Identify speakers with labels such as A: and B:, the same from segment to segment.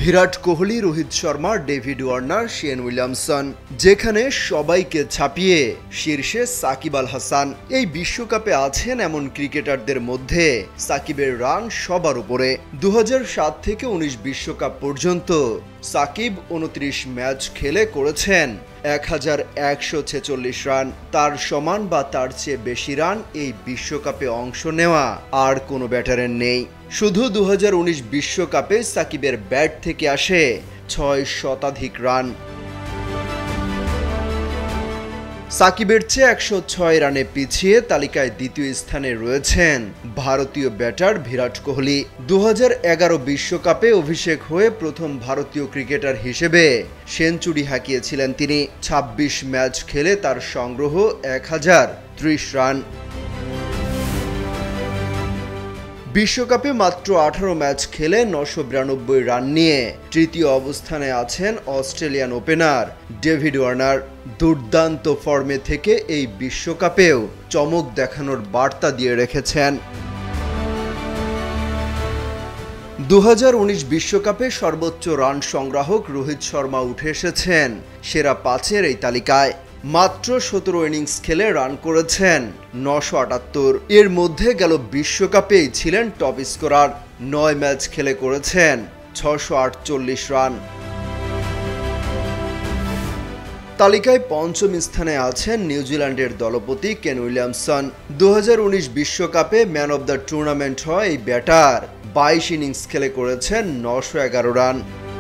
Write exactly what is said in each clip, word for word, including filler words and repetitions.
A: বিরাট Kohli, Rohit Sharma, David Warner, Shane Williamson, যেখানে সবাইকে ছাপিয়ে শীর্ষে সাকিব আল হাসান। এই বিশ্বকাপে আছেন এমন ক্রিকেটারদের মধ্যে সাকিবের রান সবার উপরে। দু হাজার সাত থেকে উনিশ বিশ্বকাপ পর্যন্ত সাকিব উনত্রিশ ম্যাচ খেলে করেছেন এক হাজার একশো ছেচল্লিশ রান। তার সমান বা তার চেয়ে বেশি রান এই বিশ্বকাপে অংশ নেওয়া আর কোনো ব্যাটারের নেই। শুধু দু হাজার উনিশ বিশ্বকাপে সাকিবের ব্যাট থেকে আসে ছয় শতাধিক রান। সাকিবের চেয়ে একশো ছয় রানে পিছিয়ে তালিকায় দ্বিতীয় স্থানে রয়েছেন ভারতীয় ব্যাটার বিরাট কোহলি। দু হাজার এগারো বিশ্বকাপে অভিষেক হয়ে প্রথম ভারতীয় ক্রিকেটার হিসেবে সেঞ্চুরি হাঁকিয়েছিলেন তিনি। ছাব্বিশ ম্যাচ খেলে তার সংগ্রহ এক হাজার ত্রিশ রান। বিশ্বকাপে মাত্র আঠারো ম্যাচ খেলে নশো বিরানব্বই রান নিয়ে তৃতীয় অবস্থানে আছেন অস্ট্রেলিয়ান ওপেনার ডেভিড ওয়ার্নার। দুর্দান্ত ফর্মে থেকে এই বিশ্বকাপেও চমক দেখানোর বার্তা দিয়ে রেখেছেন। দু হাজার উনিশ বিশ্বকাপে সর্বোচ্চ রান সংগ্রাহক রোহিত শর্মা উঠে এসেছেন সেরা পাঁচের এই তালিকায়। মাত্র সতেরো ইনিংস খেলে রান করেছেন নশো আটাত্তর। এর মধ্যে গেল বিশ্বকাপেই ছিলেন টপ স্কোরার। নয় ম্যাচ খেলে করেছেন ছশো আটচল্লিশ রান। তালিকায় পঞ্চম স্থানে আছেন নিউজিল্যান্ডের দলপতি কেন উইলিয়ামসন। দু হাজার উনিশ বিশ্বকাপে ম্যান অব দ্য টুর্নামেন্ট হয় এই ব্যাটার। বাইশ ইনিংস খেলে করেছেন নশো এগারো রান।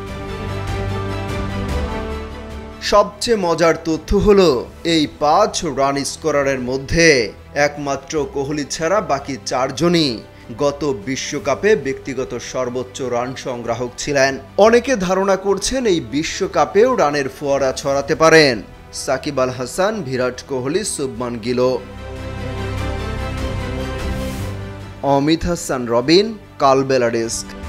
A: সবচেয়ে মজার তথ্য হলো এই পাঁচ রান স্কোরারের মধ্যে একমাত্র কোহলি ছাড়া বাকি চারজনই গত বিশ্বকাপে ব্যক্তিগত সর্বোচ্চ রান সংগ্রাহক ছিলেন। অনেকে ধারণা করছেন এই বিশ্বকাপেও রানের ফোয়ারা ছড়াতে পারেন সাকিব আল হাসান, বিরাট কোহলি, শুভমান গিল। অমিত হাসান রবিন, কালবেলা ডেস্ক।